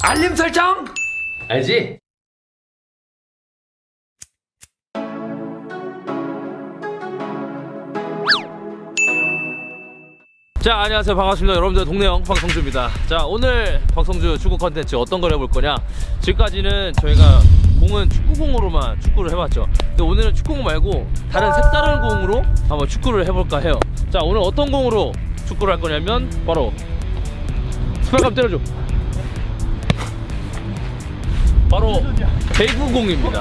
알림 설정! 알지? 자, 안녕하세요. 반갑습니다. 여러분들 동네형 박성주입니다. 자, 오늘 박성주 축구 컨텐츠 어떤 걸 해볼 거냐? 지금까지는 저희가 공은 축구공으로만 축구를 해봤죠. 근데 오늘은 축구공 말고 다른 색다른 공으로 한번 축구를 해볼까 해요. 자, 오늘 어떤 공으로 축구를 할 거냐면 바로 스파이크 때려줘. 바로 배구공입니다.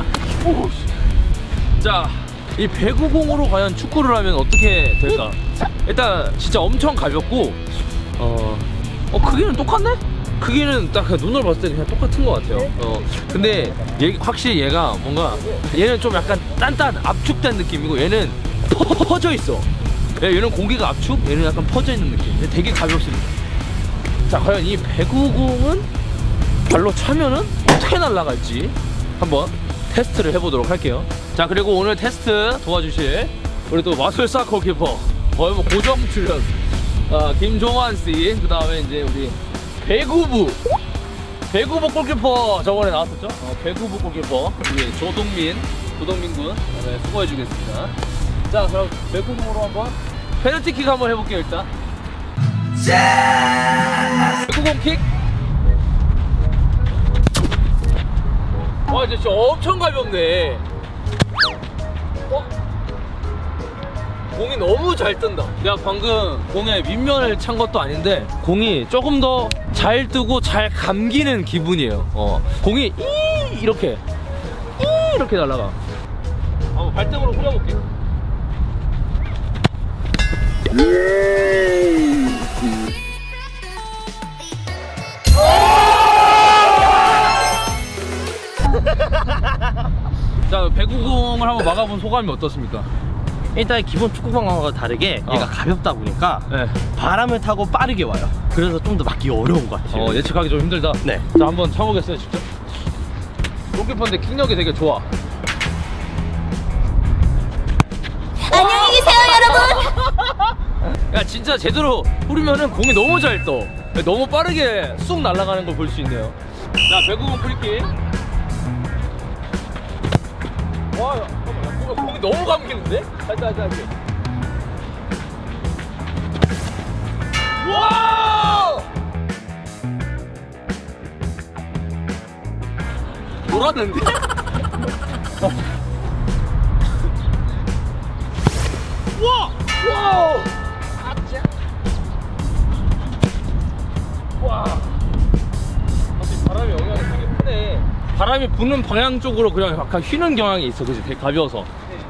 자, 이 배구공으로 과연 축구를 하면 어떻게 될까? 일단 진짜 엄청 가볍고 크기는 똑같네? 크기는 딱 눈으로 봤을 때 그냥 똑같은 것 같아요. 근데 확실히 얘가 뭔가 얘는 좀 약간 단단 압축된 느낌이고 얘는 퍼져 있어. 얘는 공기가 압축, 얘는 약간 퍼져 있는 느낌. 되게 가볍습니다. 자, 과연 이 배구공은 발로 차면은 어떻게 날아갈지 한번 테스트를 해보도록 할게요. 자, 그리고 오늘 테스트 도와주실 우리 또 마술사 골키퍼 거의 뭐 고정 출연 김종환 씨, 그 다음에 이제 우리 배구부 골키퍼 저번에 나왔었죠? 배구부 골키퍼 우리 조동민 군 네, 수고해주겠습니다. 자, 그럼 배구공으로 한번 페널티킥 한번 해볼게요. 일단 배구공 킥. 와, 진짜 엄청 가볍네. 공이 너무 잘 뜬다. 내가 방금 공에 밑면을 찬 것도 아닌데 공이 조금 더 잘 뜨고 잘 감기는 기분이에요. 공이 이렇게 날아가. 한번 발등으로 후려볼게. 자, 배구공을 한번 막아본 소감이 어떻습니까? 일단 기본 축구공과 다르게 얘가 가볍다 보니까 네. 바람을 타고 빠르게 와요. 그래서 좀 더 맞기 어려운 것 같아요. 예측하기 좀 힘들다. 네. 자, 한번 쳐보겠어요. 직접. 골키퍼인데 킥력이 되게 좋아. 안녕히 계세요, 여러분. 야, 진짜 제대로 뿌리면은 공이 너무 잘 떠. 너무 빠르게 쑥 날아가는 걸 볼 수 있네요. 자, 배구공 프리킥. 와, 잠깐만, 공이 너무 감기는데? 살짝. 와! 돌았는데? 와! 와! 사실 바람이 영향이 되게 크네. 바람이 부는 방향 쪽으로 그냥 약간 휘는 경향이 있어. 그치? 되게 가벼워서.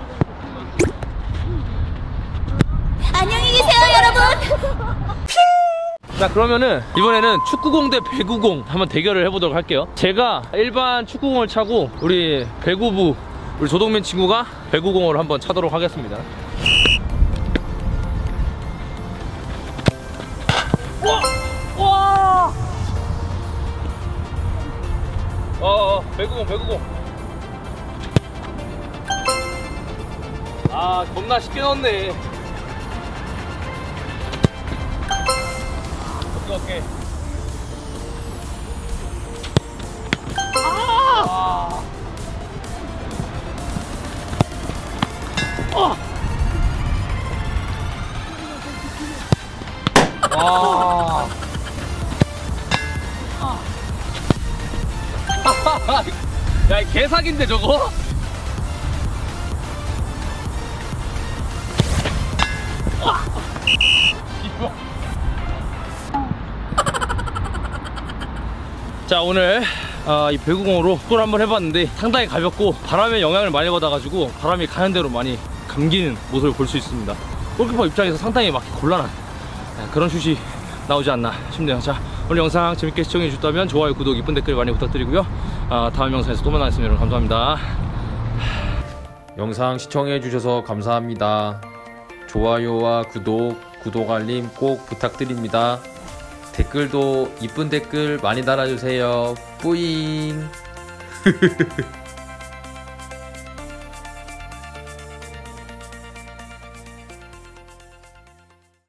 안녕히 계세요, 여러분. 자, 그러면은 이번에는 축구공 대 배구공 한번 대결을 해보도록 할게요. 제가 일반 축구공을 차고 우리 배구부 우리 조동민 친구가 배구공으로 한번 차도록 하겠습니다. 와! 배구공. 아, 겁나 쉽게 넣었네. 오케이. 야, 이 개사기인데 저거? 자, 오늘 이 배구공으로 축구를 한번 해봤는데 상당히 가볍고 바람의 영향을 많이 받아가지고 바람이 가는 대로 많이 감기는 모습을 볼 수 있습니다. 골키퍼 입장에서 상당히 막 곤란한 그런 슛이 나오지 않나 싶네요. 자, 오늘 영상 재밌게 시청해 주셨다면 좋아요, 구독, 이쁜 댓글 많이 부탁드리고요. 다음 영상에서 또 만나겠습니다. 여러분 감사합니다. 영상 시청해 주셔서 감사합니다. 좋아요와 구독, 알림 꼭 부탁드립니다. 댓글도 이쁜 댓글 많이 달아주세요. 뿌잉.